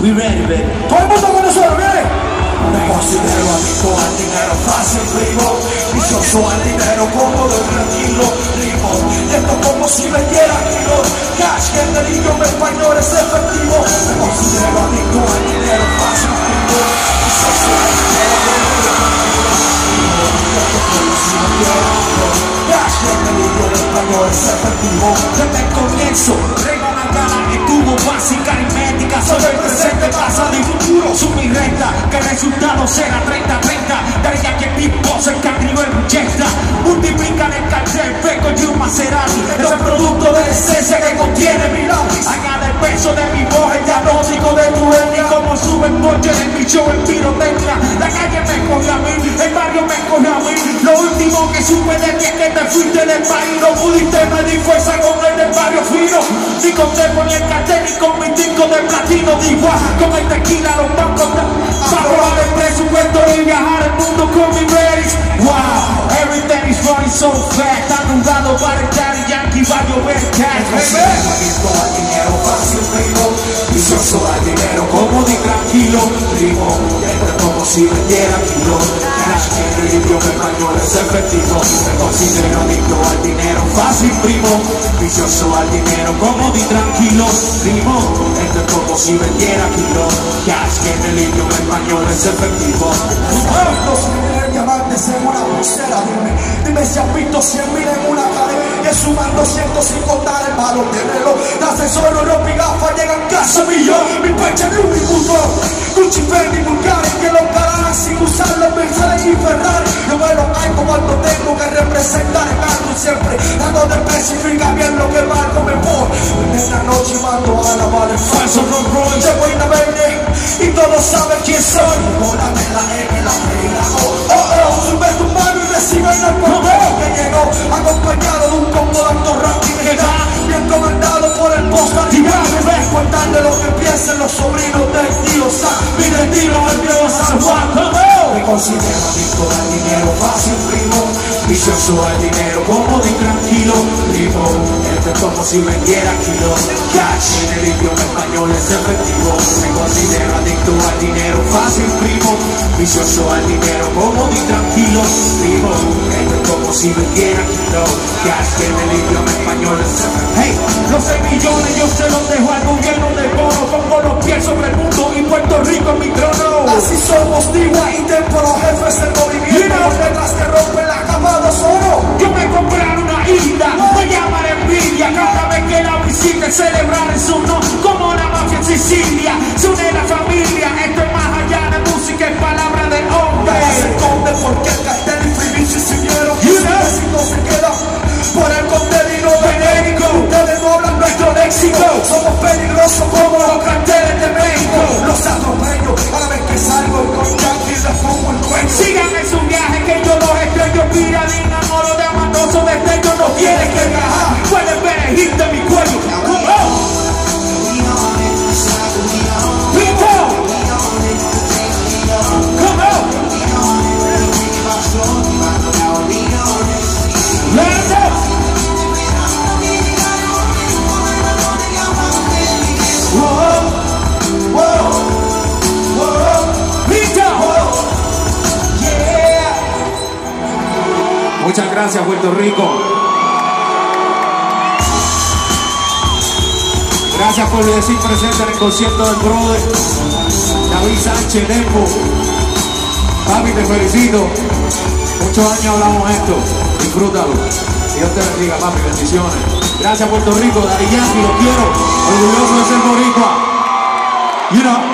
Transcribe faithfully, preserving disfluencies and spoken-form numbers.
We ready, baby. Todo el mundo con nosotros, ¿viene? Me considero adicto al dinero fácil, primo. Vicioso al dinero, cómodo y tranquilo, primo. Esto como si vendiera kilos. Cash, que el delito en español es efectivo. Me considero adicto al dinero fácil, primo. Vicioso al dinero, cómodo y tranquilo. Cash, que el delito en español es efectivo. Desde el comienzo, traigo una gana que tuvo básica aritmética. Sobre el presente, pasado y futuro. Suma y resta, que el resultado será treinta treinta. Daría que tipo se escribió en gesta. Multiplican el cartel, peco y un Maserati. Es el producto de la esencia que contiene mi lápiz. Añade el peso de mi voz, el diagnóstico de tu etnia. Como sube el coche en mi show en pirotecnia. La calle me escogió a mí, el barrio me escogió a mí. Lo último que supe de ti es que te fuiste del país. No pudiste medir fuerza con el del barrio fino. Ni con Depo ni el cartel, ni con mi disco de platino. Da igual, con el tequila los bancos para robar el presupuesto y viajar el mundo con mi berries. Wow, everything is running so fast. Anudado para el Daddy Yankee, va a llover cash, baby. Adicto al dinero fácil, primo. Vicioso al dinero, cómodo y tranquilo, primo. Esto es como si vendiera kilo. Cash, que el idioma español es efectivo. Me considero adicto al dinero fácil, primo. Vicioso al dinero, cómodo y tranquilo, primo. Esto es como si vendiera kilo. Cash, que el idioma español es efectivo. Los miles diamantes en una pulsera, dime, dime si has visto cien mil en una pared. Y es sumando doscientos sin contar el valor de reloj. Las asesor, no mi gafas, llegan casi a millón. Mi pecho es un botón. Gucci, Fendi, Bulgari, que lo pararán sin usar los Mercedes y Ferrari. Yo me lo hago cuando tengo que representar el algo siempre. Dando de especificar bien lo que valgo me voy. En la noche mando a la madre falso Rolls Royce. Llevo y navegé y todos saben quién soy. Póngame la M, la P y la O. Oh, oh, sube tu mano y recibe el poder que llegó acompañado de un combo de alto ranking. Bien comandado por el post antigable. Contarle lo que piensen los sobrinos del tío Sam. Mi destino es viejo San Juan. Me considero adicto al dinero fácil, primo. Vicioso al dinero, cómodo y tranquilo, primo. Esto es como si vendiera kilos. Cash, en el idioma español es efectivo. Me considero adicto al dinero fácil, primo. Vicioso al dinero, cómodo y tranquilo, primo. Esto es como si vendiera kilos. Cash, en el idioma español es efectivo. Hey, los seis millones yo se los dejo al gobierno de bono. Pongo los pies sobre el mundo y Puerto Rico en mi trono. Así somos, Diva y Tempo, los jefes del movimiento. You know, los letras que rompen la cama de oro. yo me compraron una isla, me llaman envidia. Cada vez que la visite celebrar en su no, como la mafia en Sicilia. Se une la familia, esto es más allá de música, es palabra del hombre. Se esconde porque el cartel y Freebie se siguieron. You know, Si no se queda por el contenido genérico. Ustedes no hablan nuestro léxico. Somos peligrosos como los carteles de México. Los atropello a la vez que salgo con Yankees les pongo el cuello. sigan en su viaje que yo los estrello. Piradina, oro de amatoso de estrello. No tienes que viajar, puedes ver el hit de mi cuello. Come on. People. Come on. Let's go. Whoa, whoa, whoa, People. yeah. Muchas gracias, Puerto Rico. Gracias por decir presente en el concierto del brother David Sánchez, Depo. Papi, te felicito. Muchos años hablamos esto. Disfrútalo. Dios te bendiga, papi. Bendiciones. Gracias, Puerto Rico. Daddy Yankee, lo quiero. Orgulloso de ser boricua. You know.